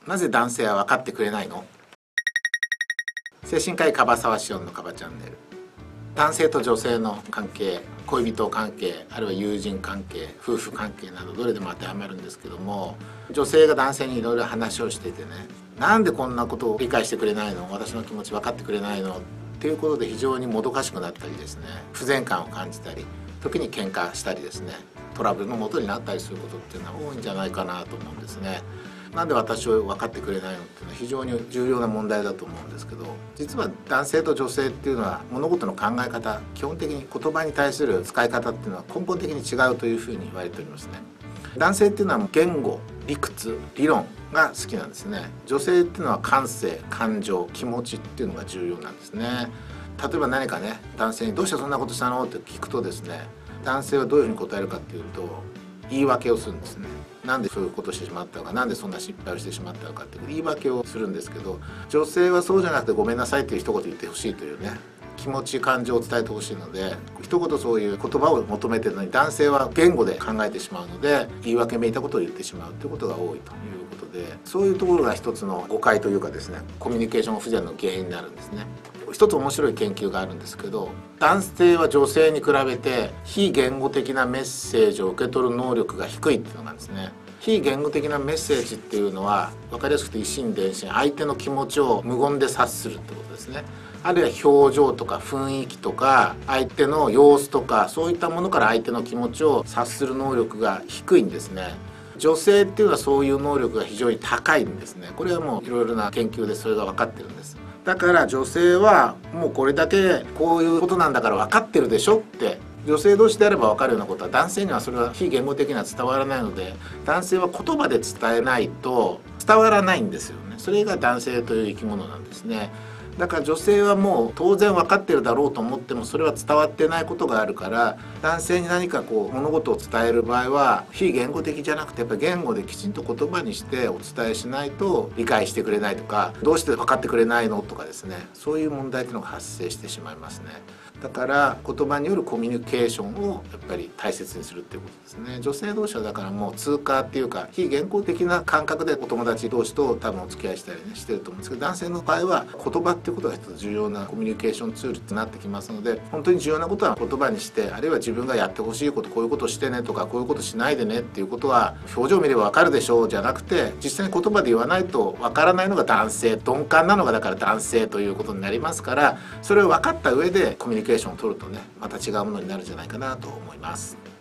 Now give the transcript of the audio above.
なぜ男性は分かってくれないの？精神科医樺沢紫音の樺チャンネル。男性と女性の関係、恋人関係、あるいは友人関係、夫婦関係などどれでも当てはまるんですけども、女性が男性にいろいろ話をしていてね、なんでこんなことを理解してくれないの、私の気持ち分かってくれないのっていうことで非常にもどかしくなったりですね、不全感を感じたり、時に喧嘩したりですね、トラブルの元になったりすることっていうのは多いんじゃないかなと思うんですね。なんで私を分かってくれないのっていうのは非常に重要な問題だと思うんですけど、実は男性と女性っていうのは物事の考え方、基本的に言葉に対する使い方っていうのは根本的に違うというふうに言われておりますね。男性っていうのは言語、理屈、理論が好きなんですね。女性っていうのは感性、感情、気持ちっていうのが重要なんですね。例えば何かね、男性にどうしてそんなことしたのって聞くとですね、男性はどういうふうに答えるかっていうと、言い訳をするんですね。なんでそういうことをしてしまったのか、なんでそんな失敗をしてしまったのかっていう言い訳をするんですけど、女性はそうじゃなくてごめんなさいっていう一言言ってほしいというね、気持ち感情を伝えてほしいので、一言そういう言葉を求めてるのに男性は言語で考えてしまうので、言い訳めいたことを言ってしまうということが多いということで、そういうところが一つの誤解というかですね、コミュニケーション不全の原因になるんですね。一つ面白い研究があるんですけど、男性は女性に比べて非言語的なメッセージを受け取る能力が低いっていうのがあるんですね。非言語的なメッセージっていうのは分かりやすくて一心伝心、相手の気持ちを無言で察するってことですね。あるいは表情とか雰囲気とか相手の様子とか、そういったものから相手の気持ちを察する能力が低いんですね。女性っていうのはそういう能力が非常に高いんですね。これはもういろいろな研究でそれが分かってるんです。だから女性はもうこれだけこういうことなんだから分かってるでしょって、女性同士であれば分かるようなことは男性にはそれは非言語的には伝わらないので、男性は言葉で伝えないと伝わらないんですよね。それが男性という生き物なんですね。だから女性はもう当然分かってるだろうと思ってもそれは伝わってないことがあるから、男性に何かこう物事を伝える場合は非言語的じゃなくてやっぱり言語できちんと言葉にしてお伝えしないと理解してくれないとか、どうして分かってくれないのとかですね、そういう問題っていうのが発生してしまいますね。だから言葉によるコミュニケーションをやっぱり大切にするっていうことですね。女性同士はだからもう通過っていうか非言語的な感覚でお友達同士と多分お付き合いしたりねしてると思うんですけど、男性の場合は言葉っていうことが一つ重要なコミュニケーションツールってなってきますので、本当に重要なことは言葉にして、あるいは自分がやってほしいこと、こういうことしてねとかこういうことしないでねっていうことは表情を見ればわかるでしょうじゃなくて、実際に言葉で言わないとわからないのが男性、鈍感なのがだから男性ということになりますから、それを分かった上でコミュニケーションを取るとね、また違うものになるんじゃないかなと思います。